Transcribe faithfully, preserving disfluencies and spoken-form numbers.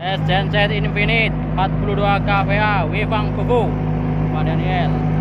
S Genset Infinite empat puluh dua K V A Wifang Kuku Pak Daniel.